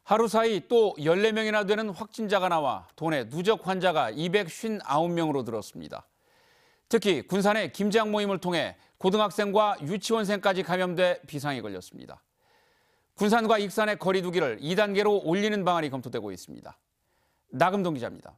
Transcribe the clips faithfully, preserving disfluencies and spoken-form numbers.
하루 사이 또 열네 명이나 되는 확진자가 나와 도내 누적 환자가 이백오십구 명으로 늘었습니다. 특히 군산의 김장 모임을 통해 고등학생과 유치원생까지 감염돼 비상이 걸렸습니다. 군산과 익산의 거리 두기를 이 단계로 올리는 방안이 검토되고 있습니다. 나금동 기자입니다.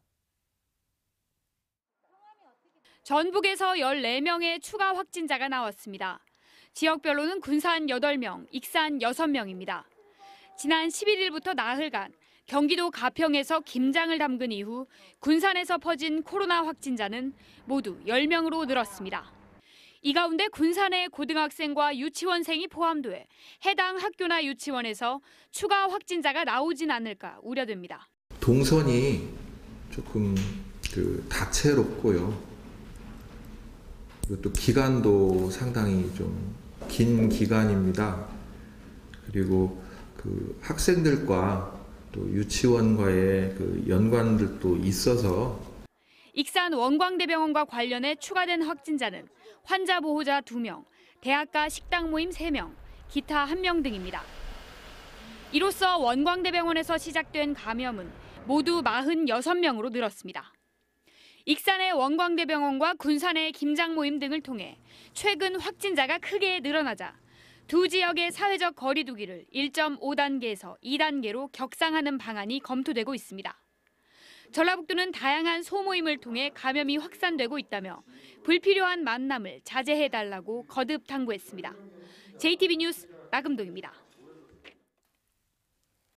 전북에서 열네 명의 추가 확진자가 나왔습니다. 지역별로는 군산 여덟 명, 익산 여섯 명입니다. 지난 십일 일부터 나흘간 경기도 가평에서 김장을 담근 이후 군산에서 퍼진 코로나 확진자는 모두 열 명으로 늘었습니다. 이 가운데 군산의 고등학생과 유치원생이 포함돼 해당 학교나 유치원에서 추가 확진자가 나오진 않을까 우려됩니다. 동선이 조금 그 다채롭고요. 그리고 또 기간도 상당히 좀 긴 기간입니다. 그리고 그 학생들과 또 유치원과의 그 연관들도 있어서 익산 원광대병원과 관련해 추가된 확진자는 환자 보호자 두 명, 대학가 식당 모임 세 명, 기타 한 명 등입니다. 이로써 원광대병원에서 시작된 감염은 모두 사십육 명으로 늘었습니다. 익산의 원광대병원과 군산의 김장 모임 등을 통해 최근 확진자가 크게 늘어나자 두 지역의 사회적 거리 두기를 일 점 오 단계에서 이 단계로 격상하는 방안이 검토되고 있습니다. 전라북도는 다양한 소모임을 통해 감염이 확산되고 있다며 불필요한 만남을 자제해달라고 거듭 당부했습니다. 제이티비 뉴스 나금동입니다.